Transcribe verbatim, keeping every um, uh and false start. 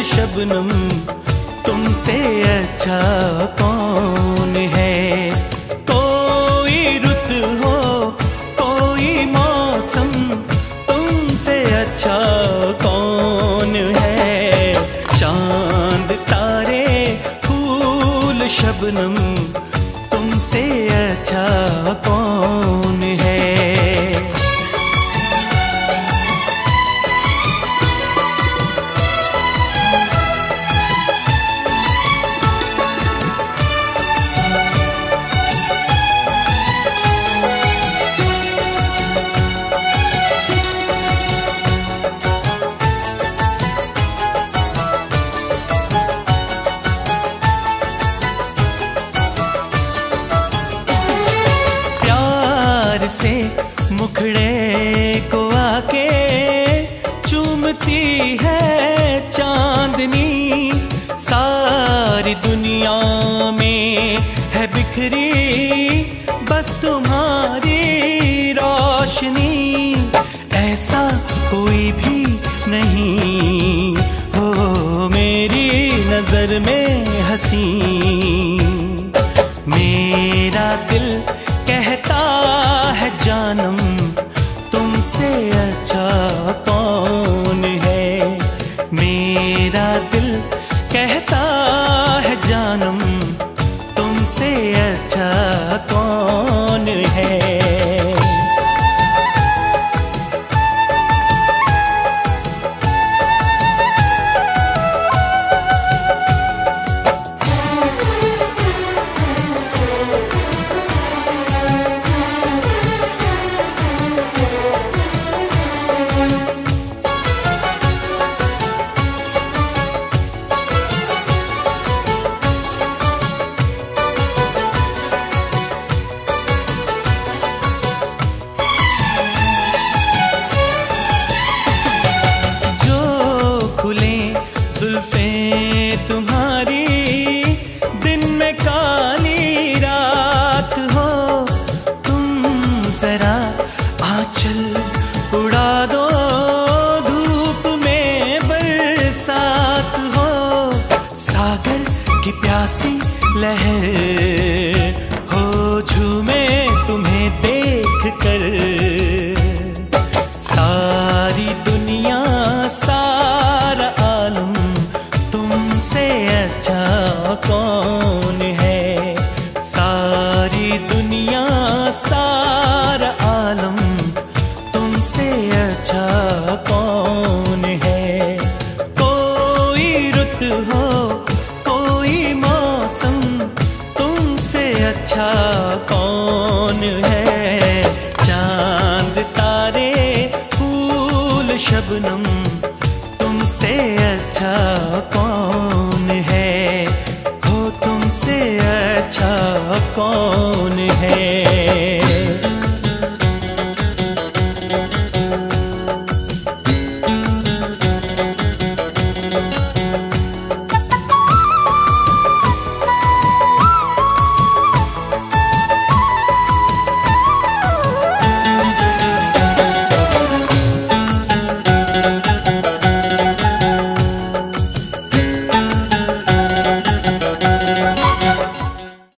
शबनम तुमसे अच्छा कौन है। कोई रुत हो कोई मौसम तुमसे अच्छा कौन है। चांद तारे फूल शबनम तुमसे अच्छा कौन है। से मुखड़े को आके चूमती है चांदनी। सारी दुनिया में है बिखरी बस तुम्हारी रोशनी। ऐसा कोई भी नहीं हो मेरी नजर में हंसी। मेरा दिल कहता है जानम तुमसे अच्छा कौन है। मेरा दिल कहता है जानम तुमसे अच्छा कौन है। जुल्फें तुम्हारी दिन में काली रात हो। तुम जरा आंचल उड़ा दो धूप में बरसात हो। सागर की प्यासी लहर हो झूमे तुम्हें देख कर। सारी दुनिया सारा आलम तुमसे अच्छा कौन है। सारी दुनिया सारा आलम तुमसे अच्छा कौन है। कोई रुत हो कोई मौसम तुमसे अच्छा कौन है। चांद तारे फूल शबनम